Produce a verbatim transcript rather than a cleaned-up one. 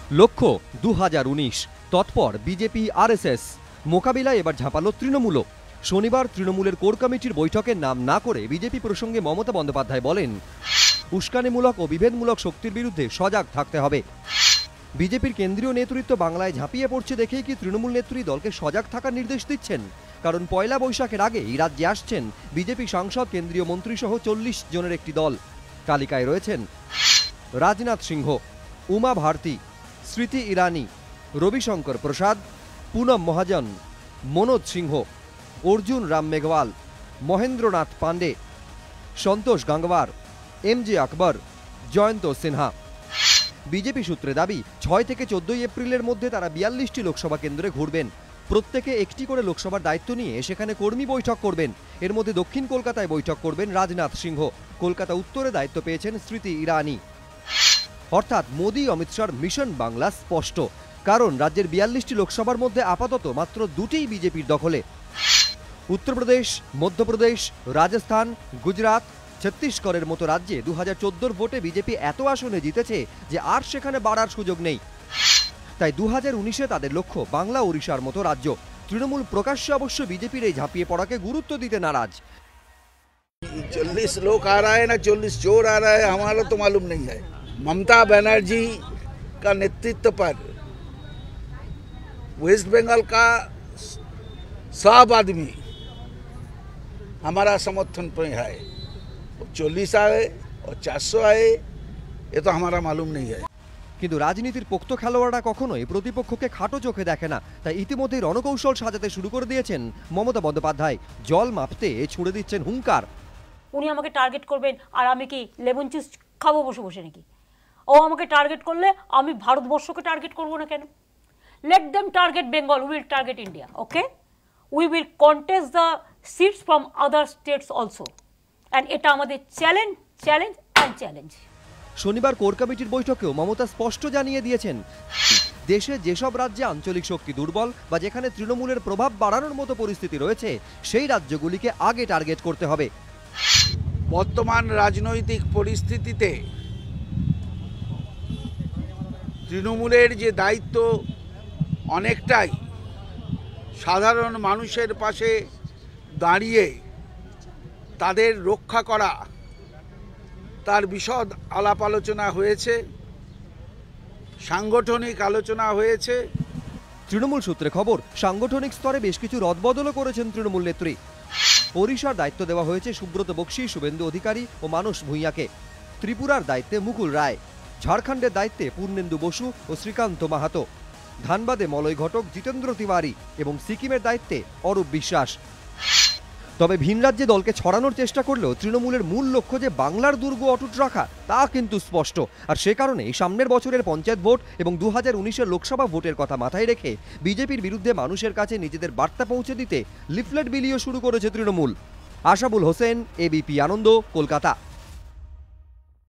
লক্ষ্য দু হাজার উনিশ, তৎপর বিজেপি আরএসএস। মোকাবিলায় এবার ঝাঁপালো তৃণমূলও। শনিবার তৃণমূলের কোর কমিটির বৈঠকের নাম না করে বিজেপি প্রসঙ্গে মমতা বন্দ্যোপাধ্যায় বলেন, উস্কানিমূলক ও বিভেদমূলক শক্তির বিরুদ্ধে সজাগ থাকতে হবে। বিজেপির কেন্দ্রীয় নেতৃত্ব বাংলায় ঝাঁপিয়ে পড়ছে দেখেই কি তৃণমূল নেত্রী দলকে সজাগ থাকার নির্দেশ দিচ্ছেন? কারণ পয়লা বৈশাখের আগে এই রাজ্যে আসছেন বিজেপি সাংসদ, কেন্দ্রীয় মন্ত্রী সহ চল্লিশ জনের একটি দল। তালিকায় রয়েছেন Rajnath Singh, Uma Bharti, Smriti Irani, Ravishankar Prasad, Poonam Mahajan, Manoj Singh, Arjun Ram Meghwal, Mahendranath Pandey, Santosh Gangwar, M J Akbar, Jayant Sinha. BJP সূত্রে দাবি, ছয় থেকে চোদ্দই এপ্রিলের মধ্যে তারা বিয়াল্লিশটি লোকসভা কেন্দ্রে ঘুরবেন। প্রত্যেকে একটি করে লোকসভার দায়িত্ব নিয়ে সেখানে কর্মী বৈঠক করবেন। এর মধ্যে দক্ষিণ কলকাতায় বৈঠক করবেন রাজনাথ সিংহ। কলকাতা উত্তরে দায়িত্ব পেয়েছেন স্মৃতি ইরানি। অর্থাৎ মোদী অমিত শাহর মিশন বাংলা স্পষ্ট, কারণ রাজ্যের বিয়াল্লিশটি লোকসভার মধ্যে আপাতত মাত্র দুটিই বিজেপির দখলে। উত্তরপ্রদেশ, মধ্যপ্রদেশ, রাজস্থান, গুজরাট, ছত্তিশগড়ের মতো রাজ্যে দু হাজার চোদ্দোর ভোটে বিজেপি এত আসনে জিতেছে যে আর সেখানে বাড়ার সুযোগ নেই। তাই দু হাজার উনিশে তাদের লক্ষ্য বাংলা ওড়িশার মতো রাজ্য। তৃণমূল প্রকাশ্যে অবশ্য বিজেপির এই ঝাঁপিয়ে পড়াকে গুরুত্ব দিতে নারাজ। चालीस लोग आ रहा है ना चालीस चोर आ रहा है, हमारा तो मालूम नहीं है। ममता बनर्जी का नेतृत्व पर वेस्ट बंगाल का सब आदमी हमारा समर्थन पर है। चालीस आए और चार सौ आए, ये तो हमारा मालूम नहीं है। কিন্তু রাজনীতির পোক্ত খেলোয়াড়রা কখনোই প্রতিপক্ষকে খাটো চোখে দেখে না। তাই ইতিমধ্যেই রণকৌশল সাজাতে শুরু করে দিয়েছেন মমতা বন্দ্যোপাধ্যায়। জল মাপতে ছুড়ে দিচ্ছেন হুঙ্কার। উনি আমাকে টার্গেট করবেন আর আমি কি লেমন জুস খাবো বসে বসে নাকি? ও আমাকে টার্গেট করলে আমি ভারতবর্ষকে টার্গেট করবো না কেন? Let them target Bengal, we will target India. Okay, we will contest the seats from other states also, and এটা আমাদের চ্যালেঞ্জ চ্যালেঞ্জ অ্যান্ড চ্যালেঞ্জ। শনিবার কোর কমিটির বৈঠকেও মমতা স্পষ্ট জানিয়ে দিয়েছেন, দেশে যেসব রাজ্যে আঞ্চলিক শক্তি দুর্বল বা যেখানে তৃণমূলের প্রভাব বাড়ানোর মতো পরিস্থিতি রয়েছে সেই রাজ্যগুলিকে আগে টার্গেট করতে হবে। বর্তমান রাজনৈতিক পরিস্থিতিতে তৃণমূলের যে দায়িত্ব অনেকটাই সাধারণ মানুষের পাশে দাঁড়িয়ে তাদের রক্ষা করা, তার বিশদ আলাপ আলোচনা হয়েছে, সাংগঠনিক আলোচনা হয়েছে। তৃণমূল সূত্রে খবর, সাংগঠনিক স্তরে বেশ কিছু রদবদলও করেছেন তৃণমূল নেত্রী। ওড়িশার দায়িত্ব দেওয়া হয়েছে সুব্রত বক্সি, শুভেন্দু অধিকারী ও মানস ভূঁইয়াকে। ত্রিপুরার দায়িত্বে মুকুল রায়, ঝাড়খণ্ডের দায়িত্বে পূর্ণেন্দু বসু ও শ্রীকান্ত মাহাতো, ধানবাদে মলয় ঘটক, জিতেন্দ্র তিওয়ারি এবং সিকিমের দায়িত্বে অরূপ বিশ্বাস। তবে ভিন রাজ্যে দলকে ছড়ানোর চেষ্টা করলেও তৃণমূলের মূল লক্ষ্য যে বাংলার দুর্গ অটুট রাখা তা কিন্তু স্পষ্ট। আর সে কারণেই সামনের বছরের পঞ্চায়েত ভোট এবং দু হাজার উনিশের লোকসভা ভোটের কথা মাথায় রেখে বিজেপির বিরুদ্ধে মানুষের কাছে নিজেদের বার্তা পৌঁছে দিতে লিফলেট বিলিও শুরু করেছে তৃণমূল। আশাবুল হোসেন, এবিপি আনন্দ, কলকাতা।